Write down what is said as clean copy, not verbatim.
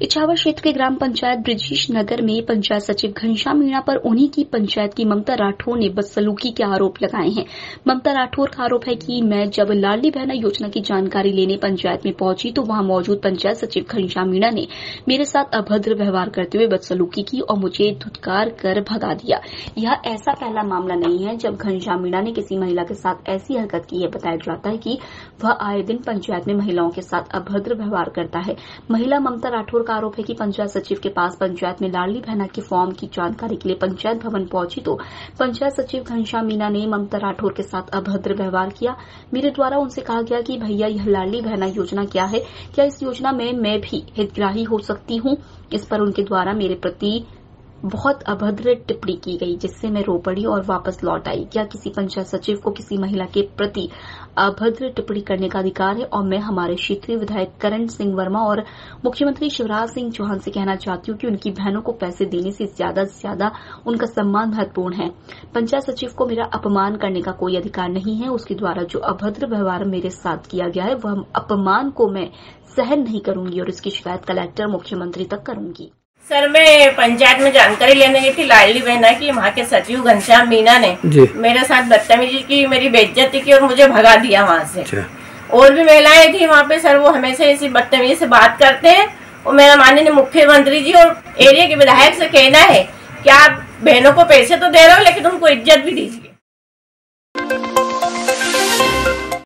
इछावर क्षेत्र के ग्राम पंचायत ब्रिजेश नगर में पंचायत सचिव घनश्याम मीणा पर उन्हीं की पंचायत की ममता राठौर ने बदसलूकी के आरोप लगाए हैं। ममता राठौर का आरोप है कि मैं जब लाडली बहना योजना की जानकारी लेने पंचायत में पहुंची तो वहां मौजूद पंचायत सचिव घनश्याम मीणा ने मेरे साथ अभद्र व्यवहार करते हुए बदसलूकी की और मुझे धुतकार कर भगा दिया। यह ऐसा पहला मामला नहीं है जब घनश्याम मीणा ने किसी महिला के साथ ऐसी हरकत की है। बताया जाता है कि वह आए दिन पंचायत में महिलाओं के साथ अभद्र व्यवहार करता है। महिला ममता राठौर का आरोप है कि पंचायत सचिव के पास पंचायत में लाडली बहना के फॉर्म की जानकारी के लिए पंचायत भवन पहुंची तो पंचायत सचिव घनश्याम मीणा ने ममता राठौर के साथ अभद्र व्यवहार किया। मेरे द्वारा उनसे कहा गया कि भैया यह लाडली बहना योजना क्या है, क्या इस योजना में मैं भी हितग्राही हो सकती हूं। इस पर उनके द्वारा मेरे प्रति बहुत अभद्र टिप्पणी की गई, जिससे मैं रो पड़ी और वापस लौट आई। क्या किसी पंचायत सचिव को किसी महिला के प्रति अभद्र टिप्पणी करने का अधिकार है? और मैं हमारे क्षेत्रीय विधायक करण सिंह वर्मा और मुख्यमंत्री शिवराज सिंह चौहान से कहना चाहती हूँ कि उनकी बहनों को पैसे देने से ज्यादा उनका सम्मान महत्वपूर्ण है। पंचायत सचिव को मेरा अपमान करने का कोई अधिकार नहीं है। उसके द्वारा जो अभद्र व्यवहार मेरे साथ किया गया है वह अपमान को मैं सहन नहीं करूंगी और इसकी शिकायत कलेक्टर मुख्यमंत्री तक करूंगी। सर, मैं पंचायत में जानकारी लेने गई थी लाडली बहना की। वहाँ के सचिव घनश्याम मीणा ने मेरे साथ बदतमीजी की, मेरी बेइज्जती की और मुझे भगा दिया वहाँ से। और भी महिलाएं थी वहाँ पे सर, वो हमेशा इसी बदतमीजी से बात करते हैं। और मेरा माननीय मुख्यमंत्री जी और एरिया के विधायक से कहना है कि आप बहनों को पैसे तो दे रहे हो लेकिन उनको इज्जत भी दीजिए।